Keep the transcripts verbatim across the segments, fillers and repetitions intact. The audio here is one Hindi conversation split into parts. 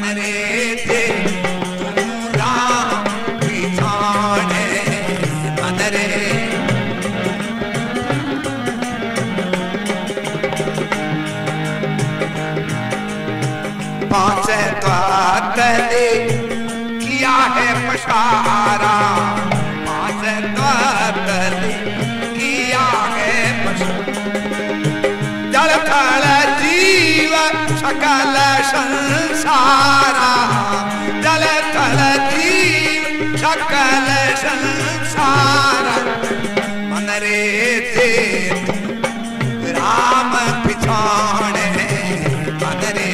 रे थे राम पिछाड़े मन रे पांच द्वादले किया है पशारा पांच द्वादले किया है जल थल जीव सकल संसारा जल थल जीव सकल संसारा मन रे थे राम पिछाड़े मन रे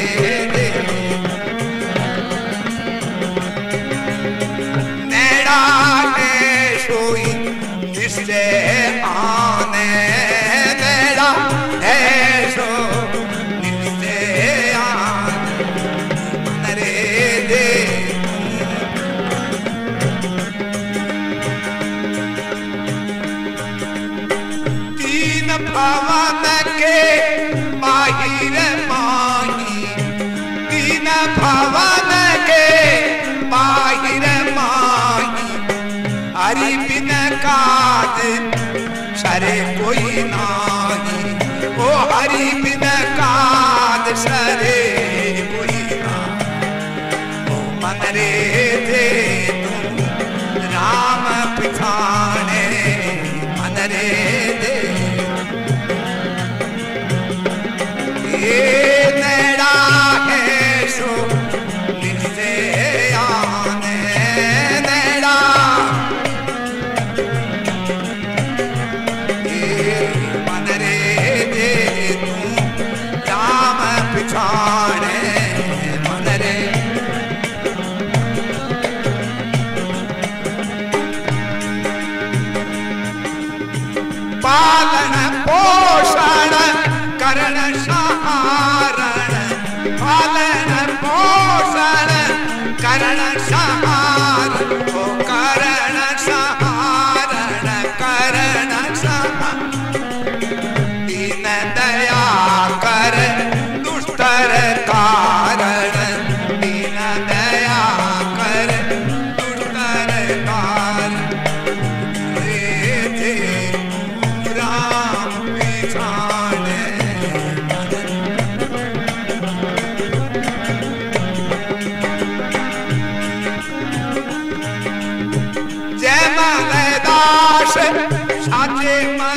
नेड़ा है सोई जिससे आने नेड़ा है सो जिससे आने मन रे दे तीन भवन के बाहिर माही तीन भवन के बाहिर माही हरि बिन काज सरे कोई नाही ओ हरि बिन काज सरे कोई नाही ओ मन रे थे तुम राम पिछाड़े मन रे दे ये नेड़ा है सो निसे आने नेड़ा ये मन रे दे तू राम पिछाड़े मन रे पालन पोषण करण सहारण पालन पोषण करण सहारण ओ करण सहारण करण सहारण दीन दया कर दुष्टर कारण दीन दया कर दुष्टर कारण रे थे राम पिछाड़े जय दास साचे